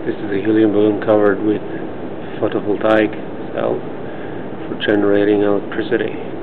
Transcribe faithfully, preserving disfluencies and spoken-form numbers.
This is a helium balloon covered with photovoltaic cell for generating electricity.